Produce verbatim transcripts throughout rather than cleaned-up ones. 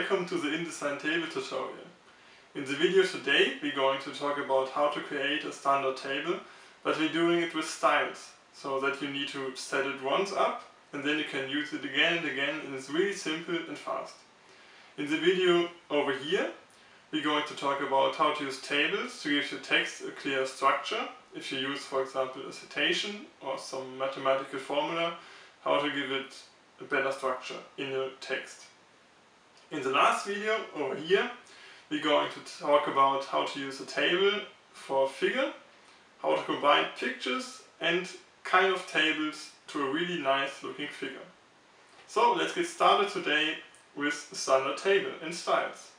welcome to the InDesign table tutorial. In the video today we're going to talk about how to create a standard table, but we're doing it with styles, so that you need to set it once up and then you can use it again and again, and it's really simple and fast. In the video over here we're going to talk about how to use tables to give your text a clear structure. If you use, for example, a citation or some mathematical formula, how to give it a better structure in your text. In the last video over here we're going to talk about how to use a table for a figure, how to combine pictures and kind of tables to a really nice looking figure. So let's get started today with a standard table and styles.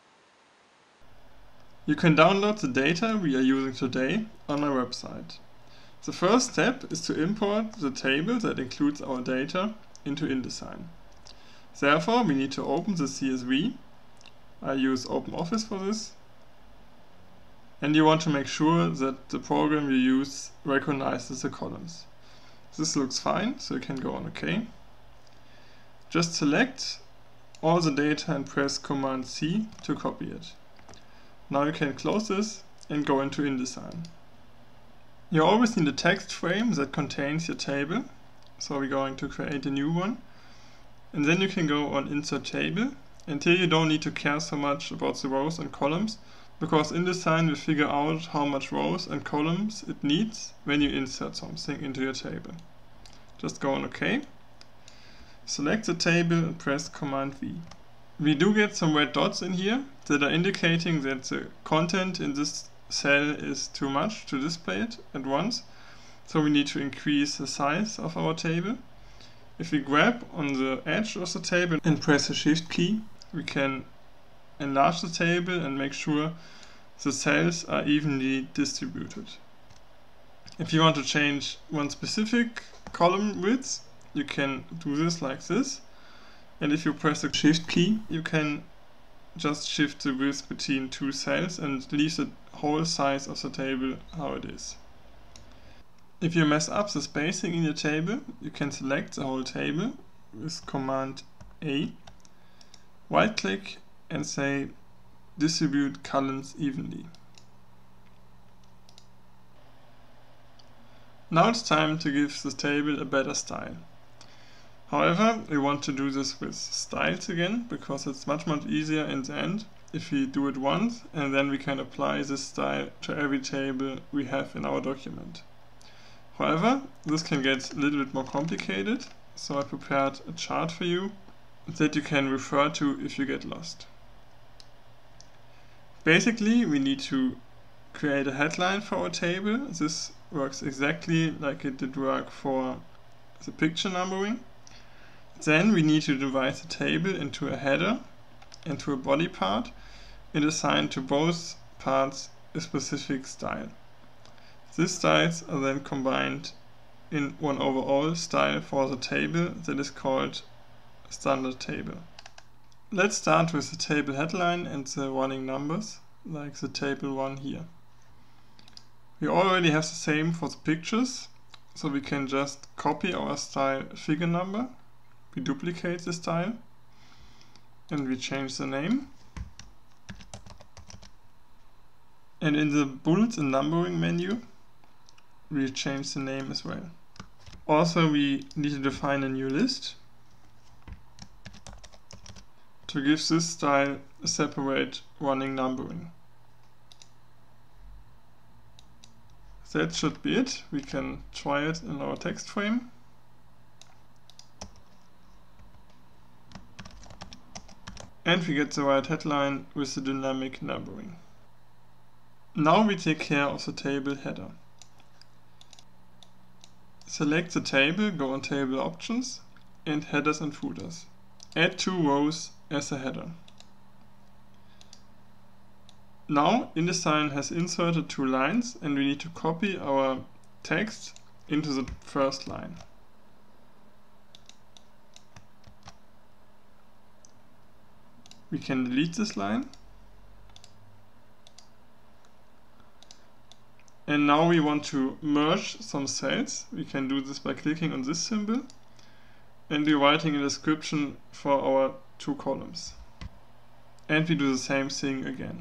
You can download the data we are using today on our website. The first step is to import the table that includes our data into InDesign. Therefore, we need to open the C S V. I use OpenOffice for this. And you want to make sure that the program you use recognizes the columns. This looks fine, so you can go on OK. Just select all the data and press Command C to copy it. Now you can close this and go into InDesign. You always need a text frame that contains your table, so we're going to create a new one. And then you can go on Insert Table, and here you don't need to care so much about the rows and columns, because InDesign will figure out how much rows and columns it needs when you insert something into your table. Just go on OK. Select the table and press Command V. We do get some red dots in here that are indicating that the content in this cell is too much to display it at once, so we need to increase the size of our table. If we grab on the edge of the table and press the Shift key, we can enlarge the table and make sure the cells are evenly distributed. If you want to change one specific column width, you can do this like this. And if you press the Shift key, you can just shift the width between two cells and leave the whole size of the table how it is. If you mess up the spacing in your table, you can select the whole table with Command A, right click and say Distribute Columns Evenly. Now it's time to give the table a better style. However, we want to do this with styles again, because it's much much easier in the end if we do it once and then we can apply this style to every table we have in our document. However, this can get a little bit more complicated, so I prepared a chart for you that you can refer to if you get lost. Basically, we need to create a headline for our table. This works exactly like it did work for the picture numbering. Then we need to divide the table into a header and to a body part and assign to both parts a specific style. These styles are then combined in one overall style for the table that is called standard table. Let's start with the table headline and the running numbers, like the table one here. We already have the same for the pictures, so we can just copy our style figure number. We duplicate the style and we change the name. And in the bullets and numbering menu, we change the name as well. Also, we need to define a new list to give this style a separate running numbering. That should be it. We can try it in our text frame. And we get the right headline with the dynamic numbering. Now we take care of the table header. Select the table, go on Table Options and Headers and Footers. Add two rows as a header. Now InDesign has inserted two lines and we need to copy our text into the first line. We can delete this line. And now we want to merge some cells. We can do this by clicking on this symbol and we're writing a description for our two columns. And we do the same thing again.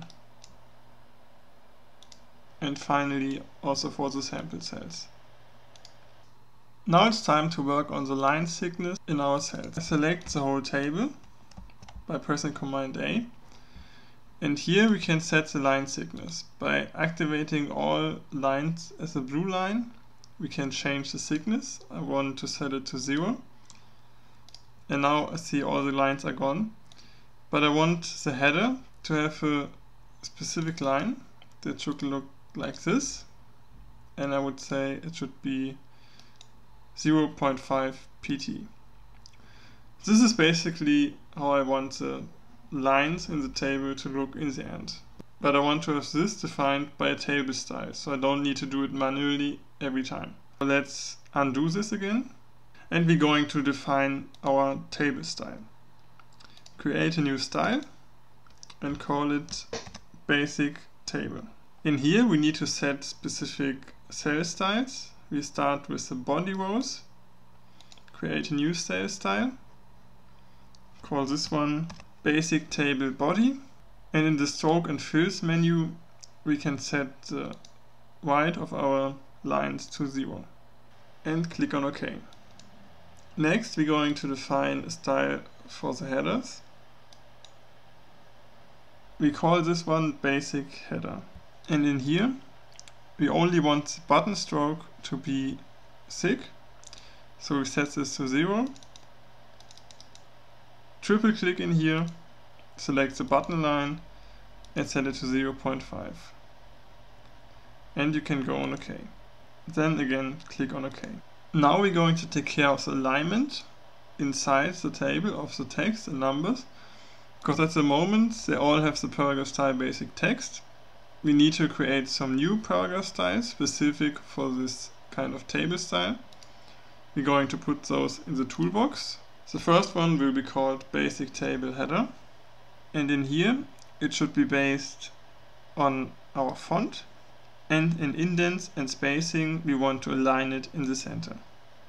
And finally also for the sample cells. Now it's time to work on the line thickness in our cells. I select the whole table by pressing Command A. And here we can set the line thickness. By activating all lines as a blue line, we can change the thickness. I want to set it to zero. And now I see all the lines are gone. But I want the header to have a specific line that should look like this. And I would say it should be zero point five P T. This is basically how I want the lines in the table to look in the end. But I want to have this defined by a table style, so I don't need to do it manually every time. Let's undo this again, and we're going to define our table style. Create a new style and call it basic table. In here we need to set specific cell styles. We start with the body rows, create a new cell style, call this one basic table body, and in the stroke and fills menu we can set the width of our lines to zero and click on OK. Next we're going to define a style for the headers. We call this one basic header, and in here we only want the button stroke to be thick, so we set this to zero. Triple click in here, select the button line and set it to zero point five. And you can go on OK. Then again click on OK. Now we're going to take care of the alignment inside the table of the text and numbers, because at the moment they all have the paragraph style basic text. We need to create some new paragraph styles specific for this kind of table style. We're going to put those in the toolbox. The first one will be called basic table header, and in here it should be based on our font, and in indents and spacing we want to align it in the center.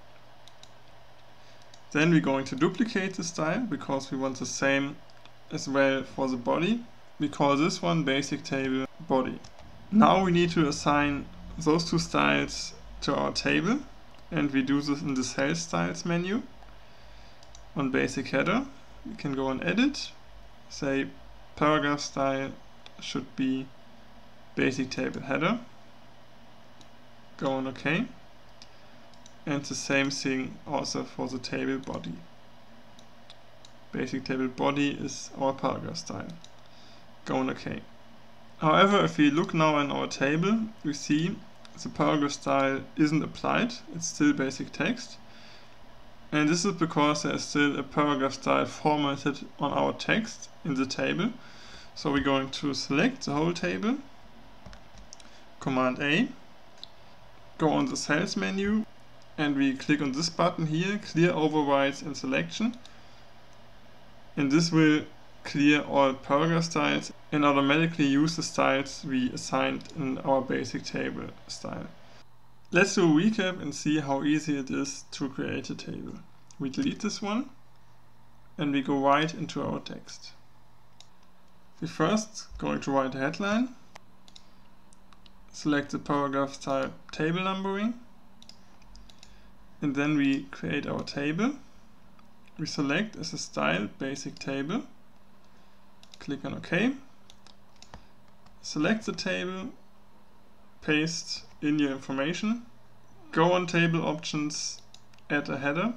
Then we're going to duplicate the style because we want the same as well for the body. We call this one basic table body. Now we need to assign those two styles to our table, and we do this in the cell styles menu. On basic header we can go on edit, say paragraph style should be basic table header, go on OK, and the same thing also for the table body. Basic table body is our paragraph style, go on OK. However, if we look now in our table, we see the paragraph style isn't applied, it's still basic text. And this is because there is still a paragraph style formatted on our text in the table. So we're going to select the whole table, Command A, go on the cells menu, and we click on this button here, clear overrides and selection. And this will clear all paragraph styles and automatically use the styles we assigned in our basic table style. Let's do a recap and see how easy it is to create a table. We delete this one and we go right into our text. We first going to write a headline, select the paragraph style table numbering, and then we create our table. We select as a style basic table, click on OK, select the table, paste in your information, go on table options, add a header,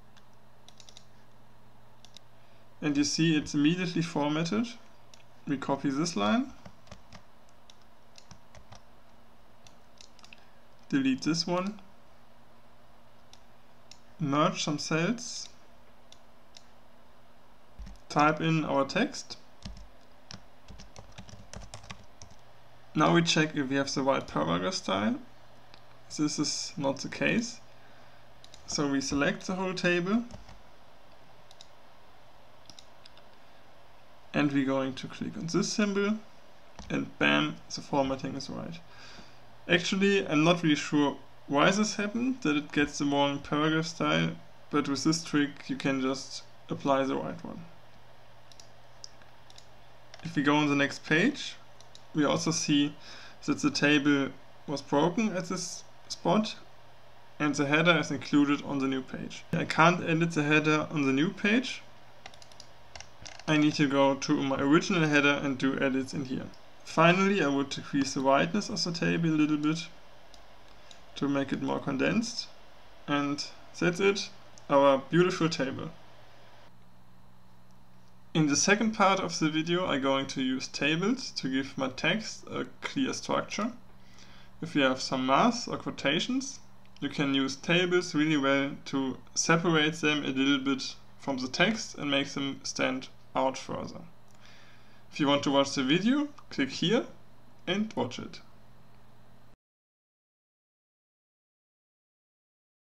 and you see it's immediately formatted. We copy this line, delete this one, merge some cells, type in our text. Now we check if we have the right paragraph style. This is not the case. So we select the whole table and we're going to click on this symbol and bam, the formatting is right. Actually, I'm not really sure why this happened, that it gets the wrong paragraph style, but with this trick you can just apply the right one. If we go on the next page, we also see that the table was broken at this spot and the header is included on the new page. I can't edit the header on the new page. I need to go to my original header and do edits in here. Finally, I would decrease the whiteness of the table a little bit to make it more condensed. And that's it, our beautiful table. In the second part of the video, I'm going to use tables to give my text a clear structure. If you have some maths or quotations, you can use tables really well to separate them a little bit from the text and make them stand out further. If you want to watch the video, click here and watch it.